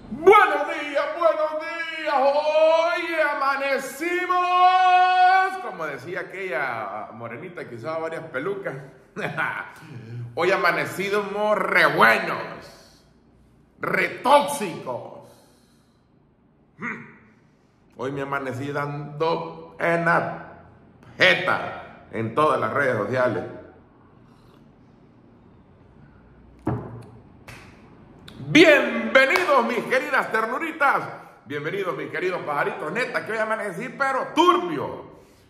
Buenos días, buenos días. Hoy amanecimos, como decía aquella morenita que usaba varias pelucas. Hoy amanecimos re buenos, re tóxicos. Hoy me amanecí dando en la jeta en todas las redes sociales. Bienvenidos mis queridas ternuritas, bienvenidos mis queridos pajaritos, neta que hoy amanecí pero turbio.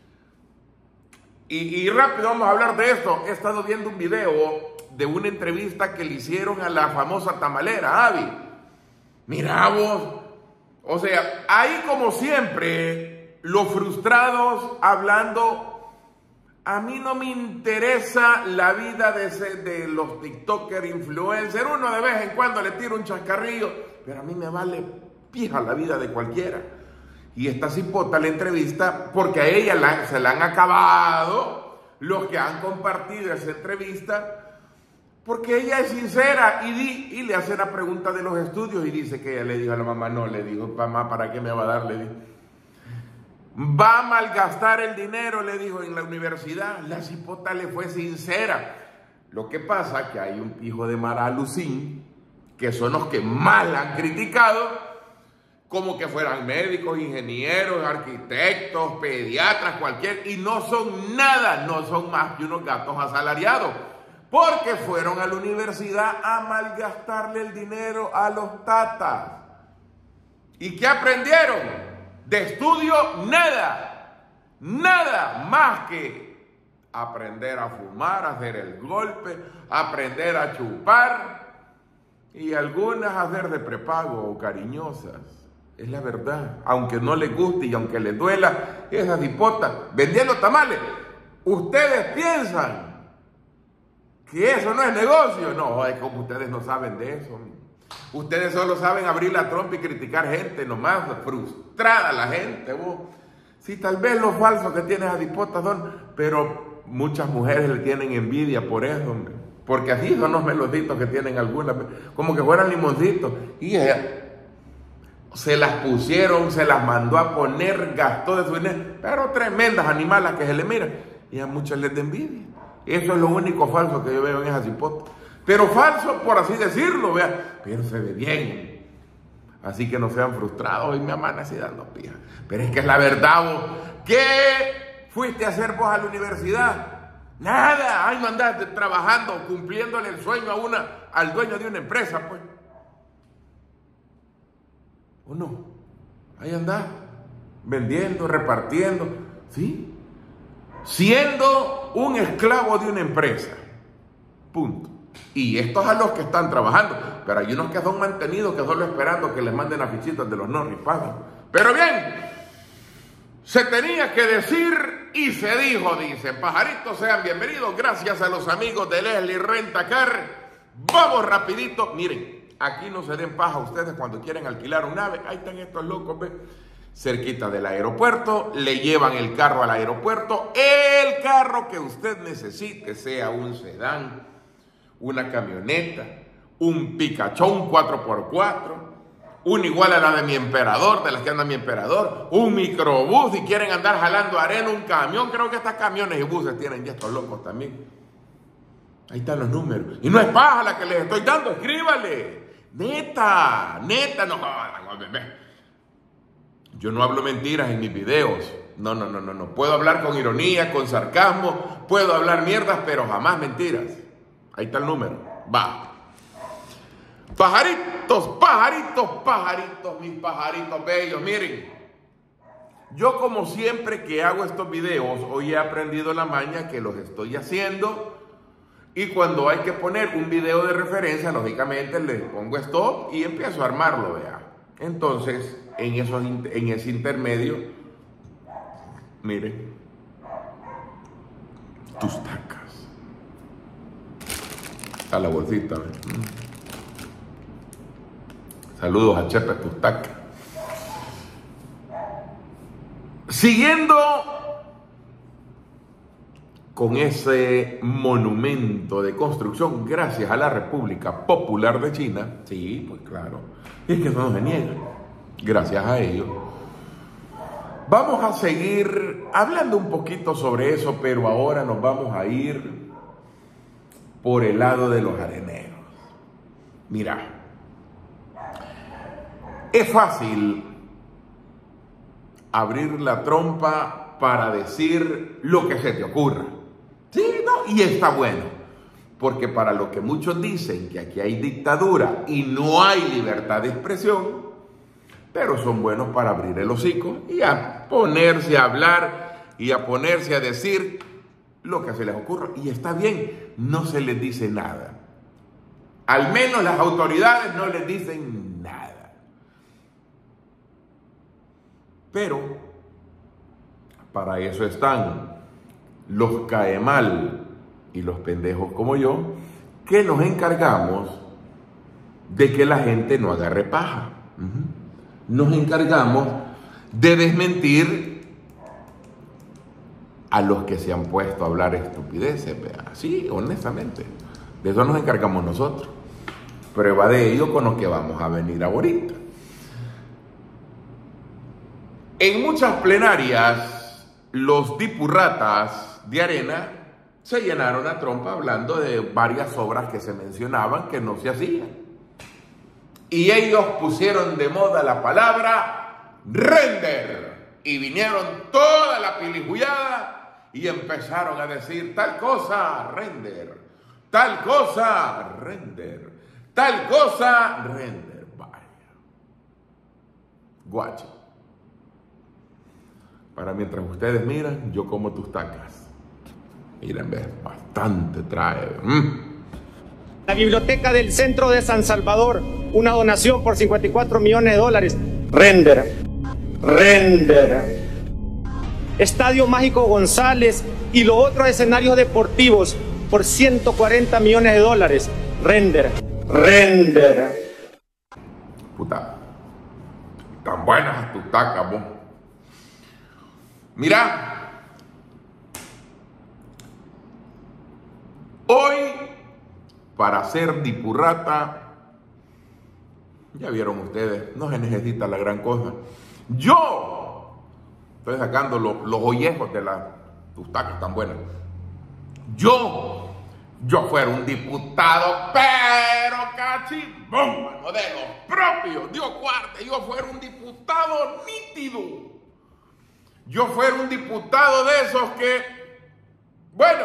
Y rápido vamos a hablar de esto. He estado viendo un video de una entrevista que le hicieron a la famosa tamalera, Abby. Mira vos, o sea, ahí como siempre, los frustrados hablando. A mí no me interesa la vida de los TikTokers, influencers. Uno de vez en cuando le tira un chascarrillo, pero a mí me vale pija la vida de cualquiera. Y esta cipota la entrevista porque a ella se la han acabado los que han compartido esa entrevista, porque ella es sincera y le hace la pregunta de los estudios y dice que ella le dijo a la mamá, no, le dijo, mamá, ¿para qué me va a dar? Le dijo. Va a malgastar el dinero, le dijo, en la universidad. La cipota le fue sincera. Lo que pasa es que hay un hijo de Mara Lucín, que son los que más la han criticado, como que fueran médicos, ingenieros, arquitectos, pediatras, y no son nada, no son más que unos gatos asalariados, porque fueron a la universidad a malgastarle el dinero a los tatas. ¿Y qué aprendieron? De estudio, nada más que aprender a fumar, a hacer el golpe, aprender a chupar y algunas a hacer de prepago o cariñosas. Es la verdad, aunque no les guste y aunque les duela, esas hipotas vendiendo tamales. ¿Ustedes piensan que eso no es negocio? No, es como ustedes no saben de eso. Ustedes solo saben abrir la trompa y criticar gente nomás, frustrada la gente, vos. Sí, tal vez los falsos que tienen a hipotas son, pero muchas mujeres le tienen envidia por eso, hombre. Porque así son los meloditos que tienen algunas, como que fueran limoncitos. Y ella se las pusieron, se las mandó a poner, gastó de su dinero, pero tremendas animalas que se le miran. Y a muchas les da envidia. Eso es lo único falso que yo veo en esas hipotas. Pero falso, por así decirlo, vea, pero se ve bien. Así que no sean frustrados. Hoy me amanecí dando pija. Pero es que es la verdad, vos. ¿Qué fuiste a hacer vos a la universidad? Nada. Ay, no andás trabajando, cumpliéndole el sueño al dueño de una empresa, pues. ¿O no? Ahí andás, vendiendo, repartiendo, ¿sí? Siendo un esclavo de una empresa. Punto. Y estos a los que están trabajando, pero hay unos que son mantenidos, que solo esperando que les manden afichitas de los no pagan. Pero bien, se tenía que decir y se dijo, dice. Pajaritos, sean bienvenidos, gracias a los amigos de Leslie Rentacar. Vamos rapidito, miren, aquí no se den paja ustedes cuando quieren alquilar un ave. Ahí están estos locos, ¿ves? Cerquita del aeropuerto, le llevan el carro al aeropuerto. El carro que usted necesite, sea un sedán, una camioneta, un picachón 4x4, un igual a la de mi emperador, de las que anda mi emperador, un microbús si quieren andar jalando arena, un camión. Creo que estas camiones y buses tienen ya estos locos también. Ahí están los números. Y no es paja la que les estoy dando, escríbale. Neta, no. Yo no hablo mentiras en mis videos. No. Puedo hablar con ironía, con sarcasmo, puedo hablar mierdas, pero jamás mentiras. Ahí está el número. Va. Pajaritos, mis pajaritos bellos. Miren, yo como siempre que hago estos videos, hoy he aprendido la maña que los estoy haciendo. Y cuando hay que poner un video de referencia, lógicamente le pongo stop y empiezo a armarlo, vea. Entonces, en ese intermedio, miren, tus tacas. A la bolsita. Saludos a Chepe Tustaca. Siguiendo con ese monumento de construcción gracias a la República Popular de China. Sí, pues claro, es que eso no se niega. Gracias a ellos. Vamos a seguir hablando un poquito sobre eso, pero ahora nos vamos a ir por el lado de los areneros. Mira, es fácil abrir la trompa para decir lo que se te ocurra. Sí, no, y está bueno, porque para lo que muchos dicen que aquí hay dictadura y no hay libertad de expresión, pero son buenos para abrir el hocico y a ponerse a hablar y a ponerse a decir lo que se les ocurra. Y está bien, no se les dice nada. Al menos las autoridades no les dicen nada. Pero para eso están los caemal y los pendejos como yo, que nos encargamos de que la gente no agarre paja. Nos encargamos de desmentir a los que se han puesto a hablar estupideces. Sí, honestamente, de eso nos encargamos nosotros. Prueba de ello con lo que vamos a venir ahorita. En muchas plenarias, los dipurratas de Arena se llenaron la trompa hablando de varias obras que se mencionaban que no se hacían. Y ellos pusieron de moda la palabra render. Y vinieron toda la pilijullada y empezaron a decir tal cosa, render. Tal cosa, render. Tal cosa, render. Vaya. Guacho. Para mientras ustedes miran, yo como tus tacas. Miren, ves, bastante trae. La biblioteca del centro de San Salvador, una donación por $54 millones. Render. Estadio Mágico González y los otros escenarios deportivos por $140 millones. Render. Puta, tan buenas tus tacas, vos. Mira, hoy para ser dipurrata, ya vieron ustedes, no se necesita la gran cosa. Yo estoy sacando los ollejos de tus tacas tan buenas. Yo fuera un diputado, pero cachibomba, no de los propios, Dios guarde, yo fuera un diputado nítido. Yo fuera un diputado de esos que, bueno,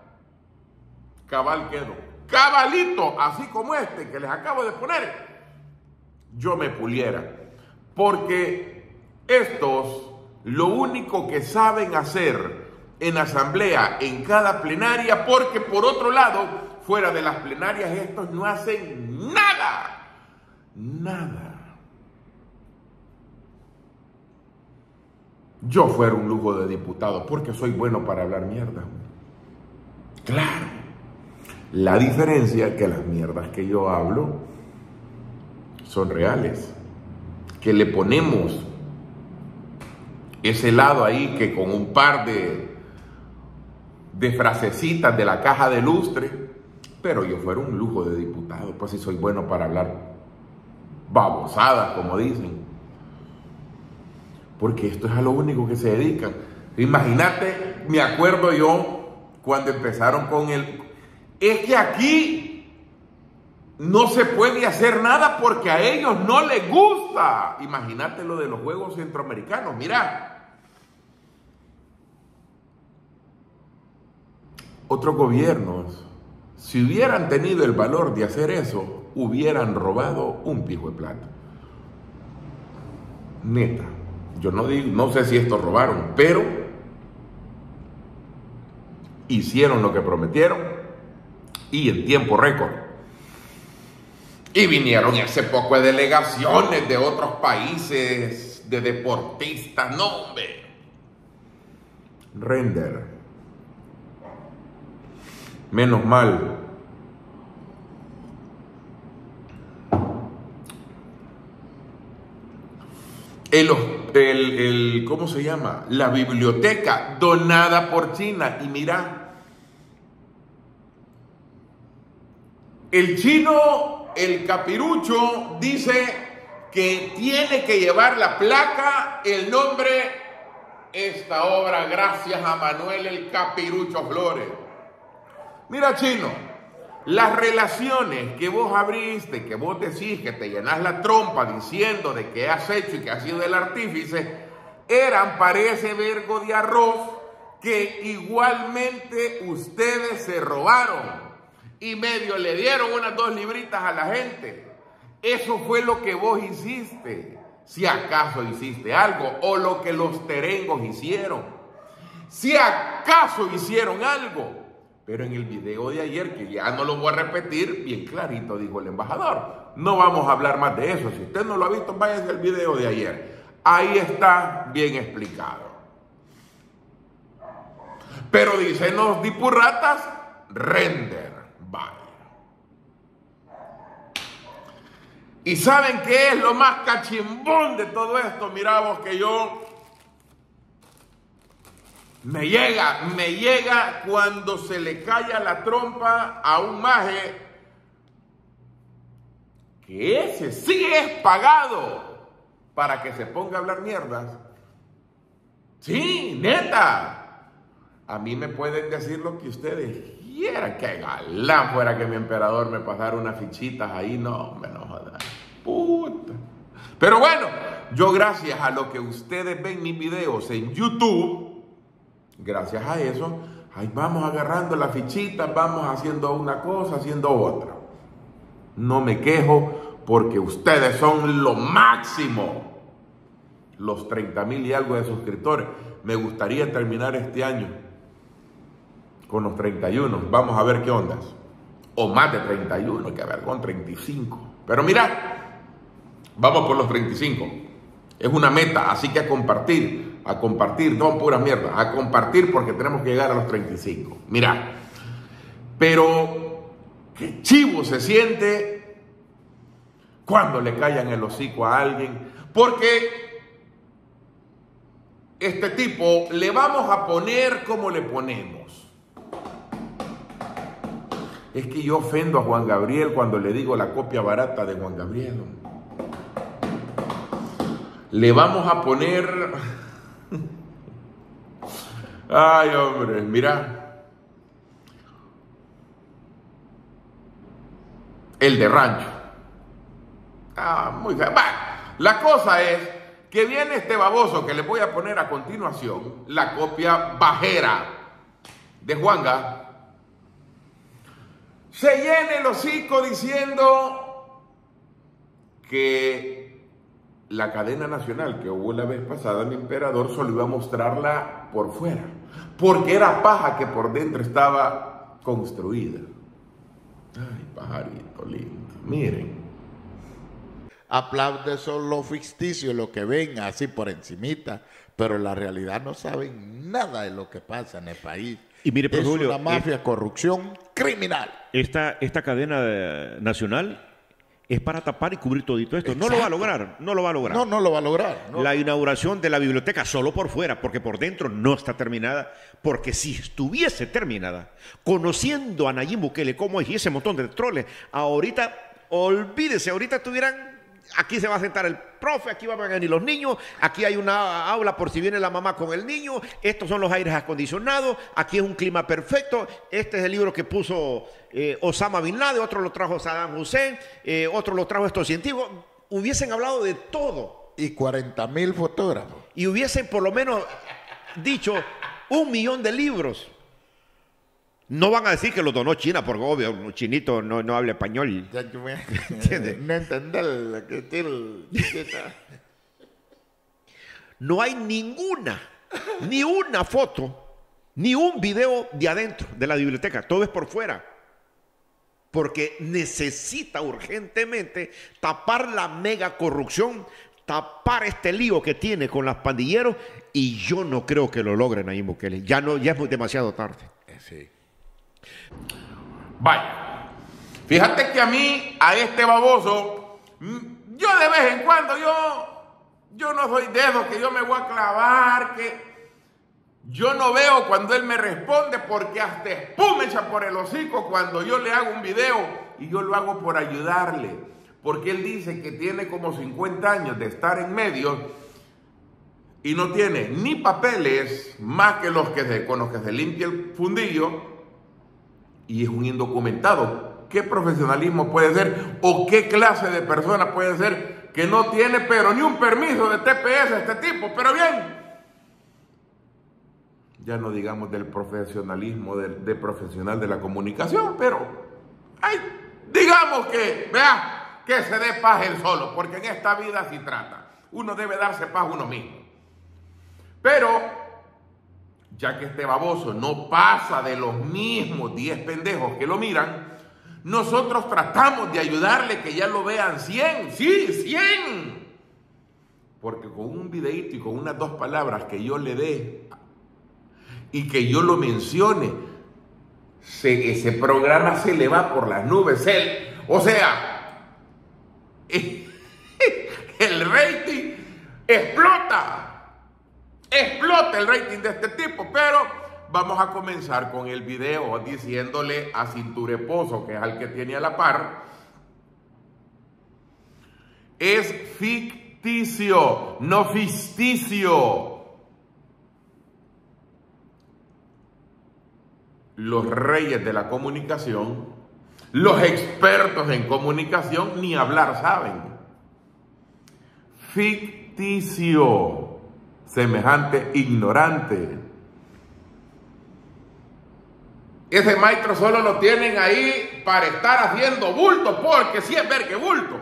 cabal quedo, cabalito, así como este que les acabo de poner, yo me puliera. Porque estos, lo único que saben hacer en asamblea, en cada plenaria, porque por otro lado, fuera de las plenarias, estos no hacen nada. Yo fuera un lujo de diputado porque soy bueno para hablar mierda. Claro. La diferencia es que las mierdas que yo hablo son reales. Que le ponemos ese lado ahí que con un par de frasecitas de la caja de lustre, pero yo fuera un lujo de diputado, pues si soy bueno para hablar babosadas, como dicen. Porque esto es a lo único que se dedican. Imagínate, me acuerdo yo cuando empezaron con el... Es que aquí no se puede hacer nada porque a ellos no les gusta. Imagínate lo de los Juegos Centroamericanos. Mira, otros gobiernos, si hubieran tenido el valor de hacer eso, hubieran robado un pijo de plata. Neta. Yo no sé si estos robaron, pero hicieron lo que prometieron y en tiempo récord. Y vinieron ese poco de delegaciones de otros países, de deportistas, no hombre. Render. Menos mal. ¿Cómo se llama? La biblioteca donada por China. Y mira, El chino, el capirucho, dice que tiene que llevar la placa, el nombre, esta obra, gracias a Manuel el Capirucho Flores. Mira, chino, las relaciones que vos abriste, que vos decís que te llenas la trompa diciendo de que has hecho y que has sido el artífice, eran para ese vergo de arroz que igualmente ustedes se robaron y medio le dieron unas 2 libritas a la gente. Eso fue lo que vos hiciste, si acaso hiciste algo, o lo que los terengos hicieron, si acaso hicieron algo. Pero en el video de ayer, que ya no lo voy a repetir, bien clarito dijo el embajador, no vamos a hablar más de eso. Si usted no lo ha visto, váyase al video de ayer, ahí está bien explicado. Pero dicen los dipurratas, render, vaya. ¿Y saben qué es lo más cachimbón de todo esto? Mirá vos, que yo me llega cuando se le calla la trompa a un maje, que ese sí es pagado para que se ponga a hablar mierdas. Sí, neta. A mí me pueden decir lo que ustedes quieran, que galán fuera que mi emperador me pasara unas fichitas ahí, no, me no jodan, puta. Pero bueno, yo gracias a lo que ustedes ven mis videos en YouTube, gracias a eso, ahí vamos agarrando las fichitas, vamos haciendo una cosa, haciendo otra. No me quejo porque ustedes son lo máximo. Los 30,000 y algo de suscriptores. Me gustaría terminar este año con los 31, vamos a ver qué ondas, o más de 31, que a ver, con 35, pero mira, vamos por los 35, es una meta, así que a compartir, no pura mierda, a compartir porque tenemos que llegar a los 35, mira, pero qué chivo se siente cuando le callan el hocico a alguien, porque este tipo le vamos a poner como le ponemos. Es que yo ofendo a Juan Gabriel cuando le digo la copia barata de Juan Gabriel. Le vamos a poner... Ay, hombre, mira. El de rancho. Muy feo. La cosa es que viene este baboso que le voy a poner a continuación, la copia bajera de Juanga. Se llena el hocico diciendo que la cadena nacional que hubo la vez pasada, mi emperador, solo iba a mostrarla por fuera, porque era paja que por dentro estaba construida. Ay, pajarito lindo, miren. Aplaude solo ficticio, lo que ven así por encimita, pero en la realidad no saben nada de lo que pasa en el país. Y mire, es Julio, una mafia, corrupción criminal. Esta cadena nacional es para tapar y cubrir todito esto. No lo va a lograr, no lo va a lograr. No lo va a lograr. No. La inauguración de la biblioteca solo por fuera, porque por dentro no está terminada, porque si estuviese terminada, conociendo a Nayib Bukele cómo es y ese montón de troles, ahorita, olvídese, ahorita tuvieran... Aquí se va a sentar el profe, aquí van a venir los niños, aquí hay una aula por si viene la mamá con el niño, estos son los aires acondicionados, aquí es un clima perfecto, este es el libro que puso Osama Bin Laden, otro lo trajo Saddam Hussein, otro lo trajo estos científicos, hubiesen hablado de todo. Y 40,000 fotógrafos. Y hubiesen por lo menos dicho 1 millón de libros. No van a decir que lo donó China, porque obvio, un chinito no habla español. ¿Entiendes? No entender lo que tiene. No hay ninguna, ni una foto, ni un video de adentro de la biblioteca. Todo es por fuera. Porque necesita urgentemente tapar la mega corrupción, tapar este lío que tiene con los pandilleros, y yo no creo que lo logren ahí, Bukele. Ya es demasiado tarde. Sí. Vaya, fíjate que a mí, a este baboso, yo de vez en cuando, yo no soy de esos que yo me voy a clavar, que yo no veo cuando él me responde, porque hasta espuma echa por el hocico cuando yo le hago un video y yo lo hago por ayudarle, porque él dice que tiene como 50 años de estar en medios y no tiene ni papeles más que con los que se limpia el fundillo, y es un indocumentado. ¿Qué profesionalismo puede ser o qué clase de persona puede ser que no tiene pero ni un permiso de TPS este tipo? Pero bien, ya no digamos del profesionalismo de profesional de la comunicación, pero digamos que, vea, que se dé paz él solo, porque en esta vida así trata. Uno debe darse paz uno mismo. Pero, ya que este baboso no pasa de los mismos 10 pendejos que lo miran, nosotros tratamos de ayudarle que ya lo vean 100, sí, 100. Porque con un videíto y con unas 2 palabras que yo le dé y que yo lo mencione, ese programa se le va por las nubes. O sea, el rating explota el rating de este tipo. Pero vamos a comenzar con el video diciéndole a Cintureposo, que es al que tiene a la par, es ficticio, no ficticio. Los reyes de la comunicación, los expertos en comunicación, ni hablar saben. Ficticio, semejante ignorante. Ese maestro solo lo tienen ahí para estar haciendo bulto, porque si es ver que bulto.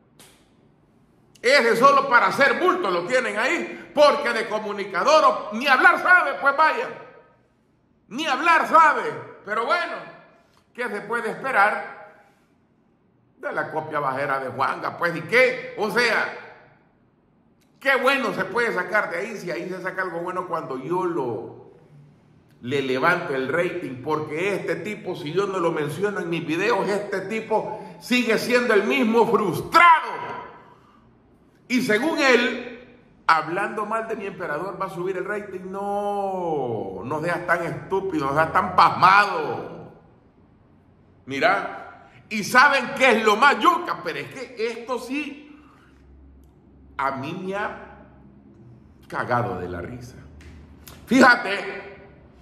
Ese solo para hacer bulto lo tienen ahí, porque de comunicador ni hablar sabe, pues vaya. Ni hablar sabe. Pero bueno, ¿qué se puede esperar de la copia bajera de Juanga? Pues, ¿y qué? O sea, qué bueno se puede sacar de ahí, si ahí se saca algo bueno cuando yo le levanto el rating, porque este tipo, si yo no lo menciono en mis videos, este tipo sigue siendo el mismo frustrado. Y según él, hablando mal de mi emperador va a subir el rating. No, no seas tan estúpido, no seas tan pasmado. Mira, y ¿saben qué es lo más yuca? Pero es que esto sí, a mí me ha cagado de la risa. Fíjate,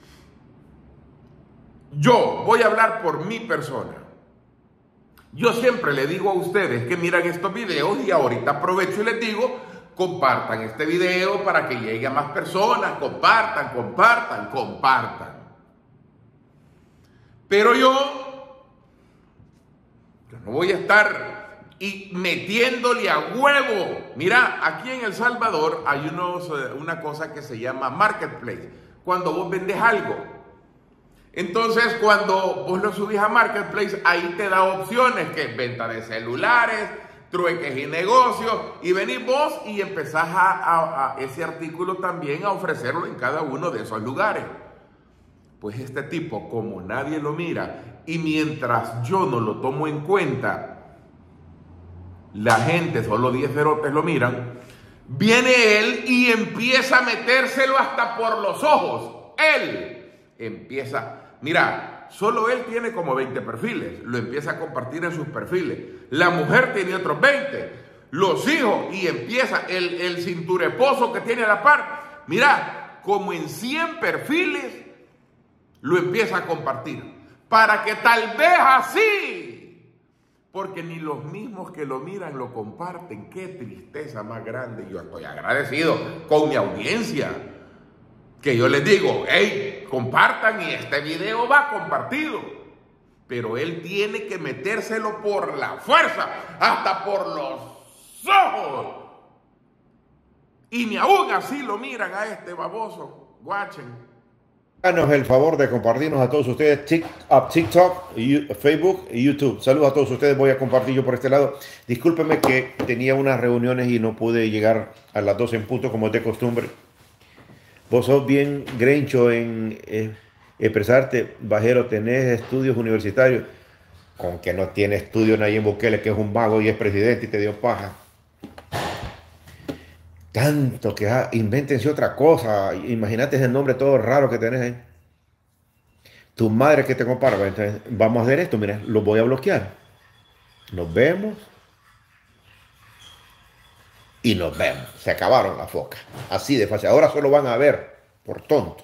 yo voy a hablar por mi persona. Yo siempre le digo a ustedes que miran estos videos, y ahorita aprovecho y les digo: compartan este video para que llegue a más personas. Compartan. Pero yo no voy a estar metiéndole a huevo. Mira, aquí en El Salvador hay una cosa que se llama marketplace. Cuando vos vendes algo, entonces cuando vos lo subís a marketplace, ahí te da opciones, que es venta de celulares, trueques y negocios, y venís vos y empezás a ese artículo también a ofrecerlo en cada uno de esos lugares. Pues este tipo, como nadie lo mira, y mientras yo no lo tomo en cuenta, la gente, solo 10 cerotes lo miran, viene él y empieza a metérselo hasta por los ojos. Él empieza, mira, solo él tiene como 20 perfiles, lo empieza a compartir en sus perfiles. La mujer tiene otros 20, los hijos, y empieza el cintureposo que tiene a la par. Mira, como en 100 perfiles lo empieza a compartir, para que tal vez así, porque ni los mismos que lo miran lo comparten. Qué tristeza más grande. Yo estoy agradecido con mi audiencia, que yo les digo: hey, compartan, y este video va compartido. Pero él tiene que metérselo por la fuerza, hasta por los ojos. Y ni aún así lo miran a este baboso. Guachen. Háganos el favor de compartirnos a todos ustedes TikTok, Facebook y YouTube. Saludos a todos ustedes. Voy a compartir yo por este lado. Discúlpenme que tenía unas reuniones y no pude llegar a las 12 en punto como es de costumbre. Vos sos bien grencho en expresarte, Bajero. Tenés estudios universitarios. Con que no tiene estudios Nayib Bukele, que es un vago y es presidente y te dio paja. Tanto que invéntense otra cosa. Imagínate ese nombre todo raro que tenés ahí. Tu madre que te compara. Entonces, vamos a hacer esto, mira, lo voy a bloquear. Nos vemos. Y nos vemos. Se acabaron las focas. Así de fácil. Ahora solo van a ver por tonto.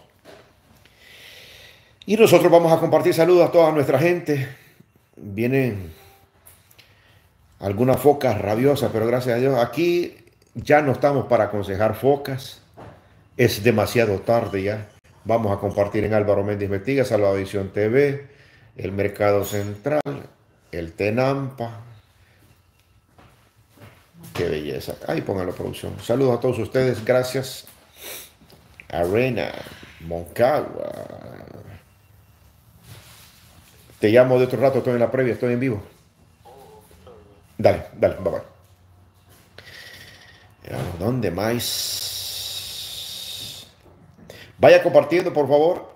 Y nosotros vamos a compartir saludos a toda nuestra gente. Vienen algunas focas rabiosas, pero gracias a Dios aquí ya no estamos para aconsejar focas. Es demasiado tarde ya. Vamos a compartir en Álvaro Méndez Investiga, Salvadovisión TV, el Mercado Central, el Tenampa. Qué belleza. Ahí pónganlo, producción. Saludos a todos ustedes. Gracias. Arena, Moncagua. Te llamo de otro rato. Estoy en la previa. Estoy en vivo. Dale, bye bye. ¿Dónde más? Vaya compartiendo, por favor.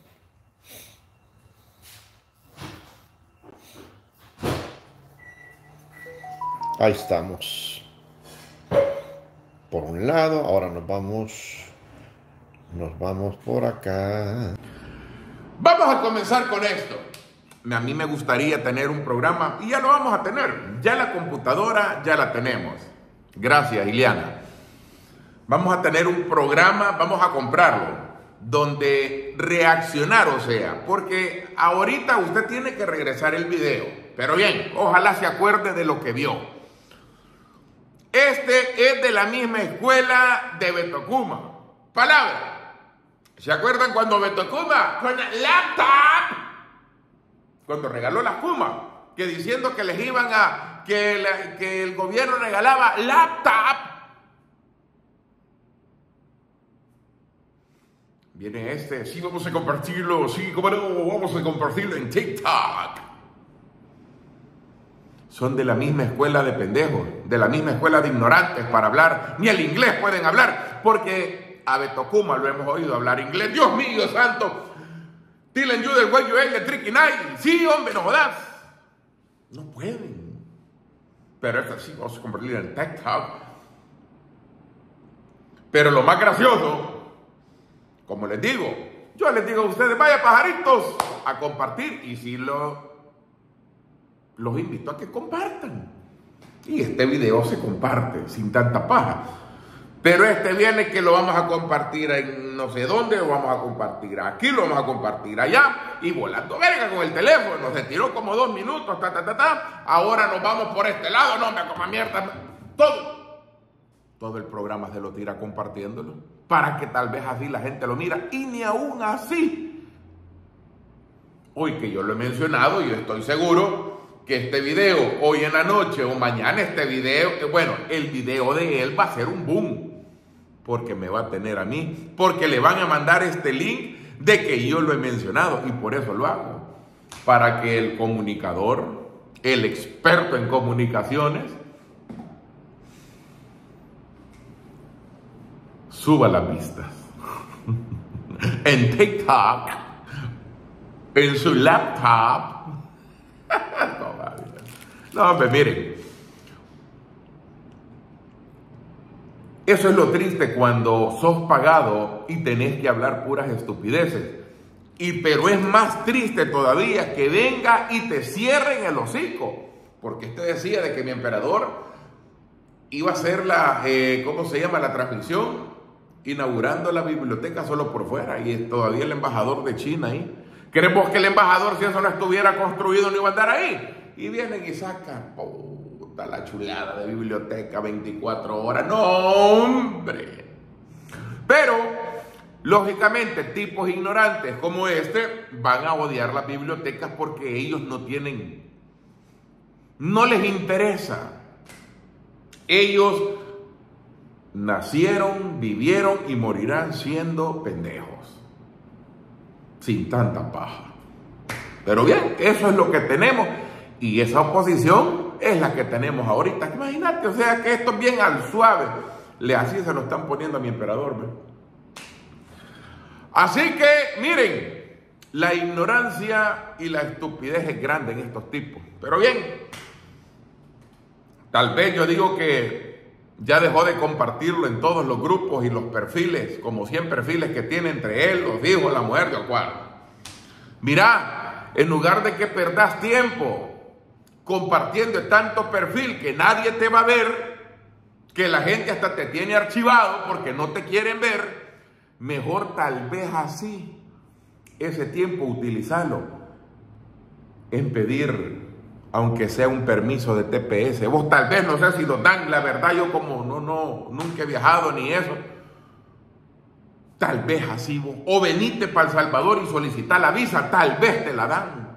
Ahí estamos. Por un lado, ahora nos vamos por acá. Vamos a comenzar con esto. A mí me gustaría tener un programa y ya lo vamos a tener. Ya la computadora ya la tenemos. Gracias, Ileana. Vamos a tener un programa, vamos a comprarlo, donde reaccionar, o sea, porque ahorita usted tiene que regresar el video. Pero bien, ojalá se acuerde de lo que vio. Este es de la misma escuela de Beto Kuma. Palabra. ¿Se acuerdan cuando Beto Kuma con el laptop? Cuando regaló las Kuma, que diciendo que les iban a, que el gobierno regalaba laptop. Viene este, sí vamos a compartirlo, sí, cómo no, vamos a compartirlo en TikTok. Son de la misma escuela de pendejos, de la misma escuela de ignorantes para hablar, ni el inglés pueden hablar, porque a Beto Kuma lo hemos oído hablar inglés. Dios mío santo. Tilen you del güey el tricky night. Sí, hombre, no jodas. No pueden. Pero esto sí, vamos a convertirlo en TikTok. Pero lo más gracioso, como les digo, yo les digo a ustedes, vaya pajaritos, a compartir. Y si los invito a que compartan. Y este video se comparte sin tanta paja. Pero este viene que lo vamos a compartir en no sé dónde, lo vamos a compartir aquí, lo vamos a compartir allá, y volando verga con el teléfono, se tiró como 2 minutos, ahora nos vamos por este lado, no me coma mierda, todo el programa se lo tira compartiéndolo, para que tal vez así la gente lo mira, y ni aún así, hoy que yo lo he mencionado, yo estoy seguro que este video, hoy en la noche o mañana este video, bueno, el video de él va a ser un boom, porque me va a tener a mí, porque le van a mandar este link de que yo lo he mencionado, y por eso lo hago, para que el comunicador, el experto en comunicaciones, suba las vistas en TikTok, en su laptop. No, hombre, miren, eso es lo triste cuando sos pagado y tenés que hablar puras estupideces. Pero es más triste todavía que venga y te cierren el hocico. Porque usted decía de que mi emperador iba a hacer la, ¿cómo se llama? La transmisión, inaugurando la biblioteca solo por fuera. Y es todavía el embajador de China ahí. ¿Queremos que el embajador, si eso no estuviera construido, no iba a andar ahí? Y vienen y sacan, puta, la chulada de biblioteca 24 horas. ¡No, hombre! Pero, lógicamente, tipos ignorantes como este van a odiar las bibliotecas porque ellos no tienen, no les interesa. Ellos nacieron, vivieron y morirán siendo pendejos, sin tanta paja. Pero bien, eso es lo que tenemos. Y esa oposición es la que tenemos ahorita. Imagínate, o sea que esto es bien al suave. Así se lo están poniendo a mi emperador, ¿ve? Así que, miren, la ignorancia y la estupidez es grande en estos tipos. Pero bien, tal vez yo digo que ya dejó de compartirlo en todos los grupos y los perfiles, como 100 perfiles que tiene entre él, los hijos, la mujer, de cual. Mira, en lugar de que perdás tiempo compartiendo tanto perfil que nadie te va a ver, que la gente hasta te tiene archivado porque no te quieren ver, mejor tal vez así, ese tiempo utilizarlo en pedir, aunque sea un permiso de TPS. Vos tal vez, no sé si lo dan, la verdad yo como nunca he viajado ni eso, tal vez así vos, o venite para El Salvador y solicitar la visa, tal vez te la dan.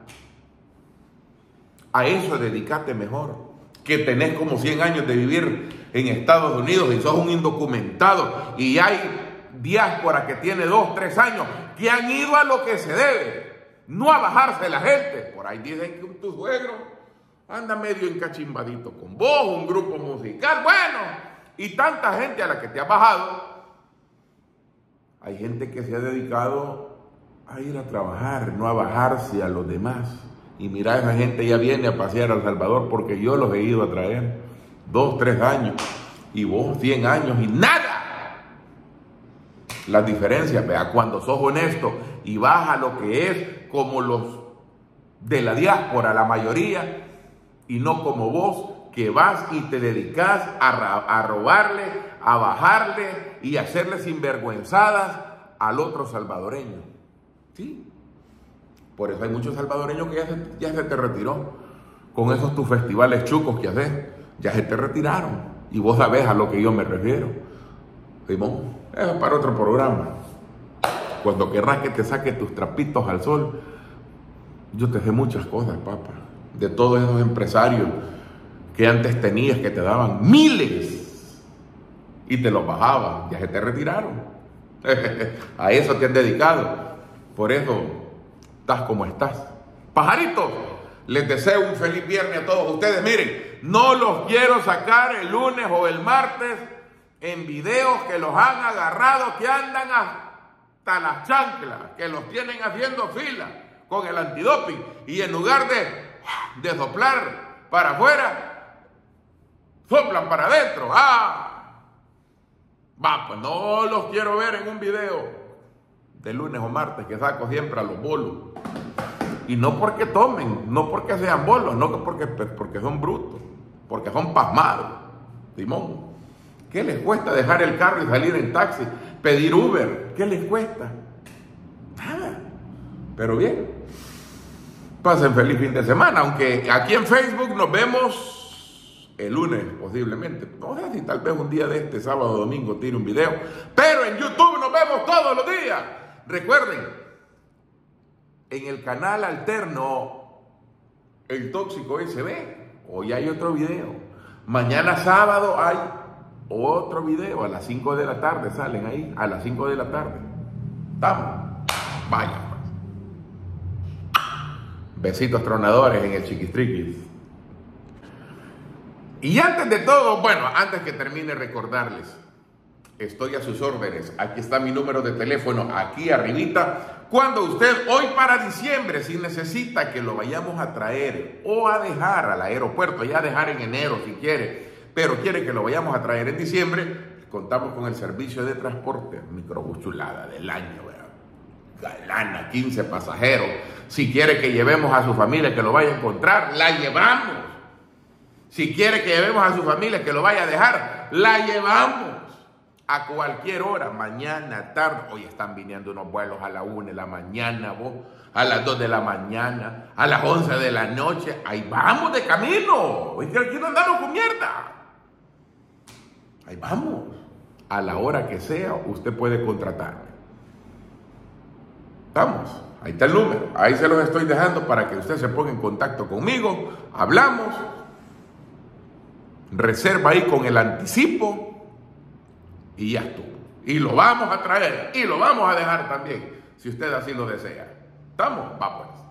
A eso dedicate mejor, que tenés como 100 años de vivir en Estados Unidos y sos un indocumentado, y hay diáspora que tiene 2, 3 años, que han ido a lo que se debe, no a bajarse la gente. Por ahí dicen que tu suegro anda medio encachimbadito con vos, un grupo musical, bueno, y tanta gente a la que te ha bajado. Hay gente que se ha dedicado a ir a trabajar, no a bajarse a los demás. Y mira, esa gente ya viene a pasear a El Salvador porque yo los he ido a traer 2, 3 años. Y vos 100 años y nada. Las diferencias, vea, cuando sos honesto y vas a lo que es como los de la diáspora, la mayoría, y no como vos, que vas y te dedicas a robarle, a bajarle y a hacerle sinvergüenzadas al otro salvadoreño. ¿Sí? Por eso hay muchos salvadoreños que ya se te retiró. Con esos tus festivales chucos que haces, ya se te retiraron. Y vos sabés a lo que yo me refiero. Simón, eso es para otro programa. Cuando querrás que te saque tus trapitos al sol, yo te sé muchas cosas, papá. De todos esos empresarios que antes tenías, que te daban miles y te los bajaban, ya se te retiraron. A eso te han dedicado. Por eso estás como estás. Pajaritos, les deseo un feliz viernes a todos ustedes. Miren, no los quiero sacar el lunes o el martes en videos que los han agarrado, que andan hasta las chanclas, que los tienen haciendo fila con el antidoping, y en lugar de soplar para afuera, soplan para adentro. Pues no los quiero ver en un video de lunes o martes que saco siempre a los bolos. Y no porque tomen, no porque sean bolos, no porque son brutos, porque son pasmados. Simón, ¿qué les cuesta dejar el carro y salir en taxi? Pedir Uber, ¿qué les cuesta? Nada. Pero bien, pasen feliz fin de semana, aunque aquí en Facebook nos vemos el lunes posiblemente. No sé si tal vez un día de este sábado o domingo tire un video, pero en YouTube nos vemos todos los días. Recuerden, en el canal alterno El Tóxico SB, hoy hay otro video. Mañana sábado hay otro video a las 5 de la tarde, salen ahí a las 5 de la tarde. Estamos, vaya. Besitos tronadores en el chiquistriquis. Y antes de todo, bueno, antes que termine, recordarles, estoy a sus órdenes. Aquí está mi número de teléfono, aquí arribita. Cuando usted, hoy para diciembre, si necesita que lo vayamos a traer o a dejar al aeropuerto, ya a dejar en enero si quiere, pero quiere que lo vayamos a traer en diciembre, contamos con el servicio de transporte, microbús chulada del año, ¿verdad? Galana, 15 pasajeros. Si quiere que llevemos a su familia que lo vaya a encontrar, la llevamos. Si quiere que llevemos a su familia que lo vaya a dejar, la llevamos. A cualquier hora, mañana, tarde. Hoy están viniendo unos vuelos a la 1 de la mañana, vos, a las 2 de la mañana, a las 11 de la noche. Ahí vamos de camino. Es que aquí no andamos con mierda. Ahí vamos. A la hora que sea, usted puede contratarme. Vamos, ahí está el número. Ahí se los estoy dejando para que usted se ponga en contacto conmigo. Hablamos. Reserva ahí con el anticipo. Y ya estuvo. Y lo vamos a traer. Y lo vamos a dejar también, si usted así lo desea. ¿Estamos? Va pues.